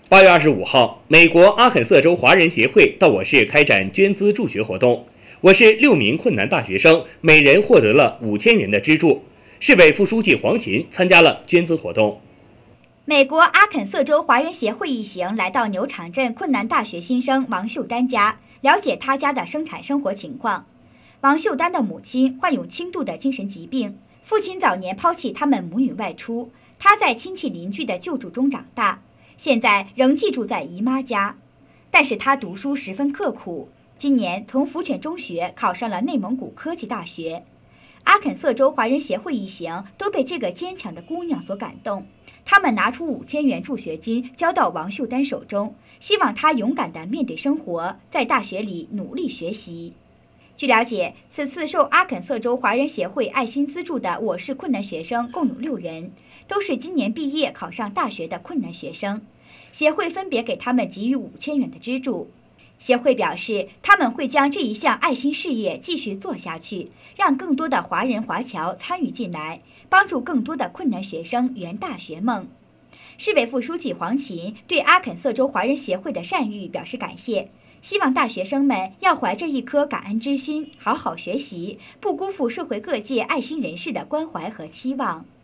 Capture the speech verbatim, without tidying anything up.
八月二十五号，美国阿肯色州华人协会到我市开展捐资助学活动。我市六名困难大学生每人获得了五千元的资助。市委副书记黄琴参加了捐资活动。 美国阿肯色州华人协会一行来到牛场镇困难大学新生王秀丹家，了解他家的生产生活情况。王秀丹的母亲患有轻度的精神疾病，父亲早年抛弃他们母女外出，他在亲戚邻居的救助中长大。现在仍寄住在姨妈家，但是他读书十分刻苦，今年从福泉中学考上了内蒙古科技大学。阿肯色州华人协会一行都被这个坚强的姑娘所感动，他们拿出五千元助学金交到王秀丹手中，希望她勇敢地面对生活，在大学里努力学习。据了解，此次受阿肯色州华人协会爱心资助的我市困难学生共有六人，都是今年毕业考上大学的困难学生。协会分别给他们给予五千元的资助。协会表示，他们会将这一项爱心事业继续做下去，让更多的华人华侨参与进来，帮助更多的困难学生圆大学梦。市委副书记黄琴对阿肯色州华人协会的善意表示感谢，希望大学生们要怀着一颗感恩之心，好好学习，不辜负社会各界爱心人士的关怀和期望。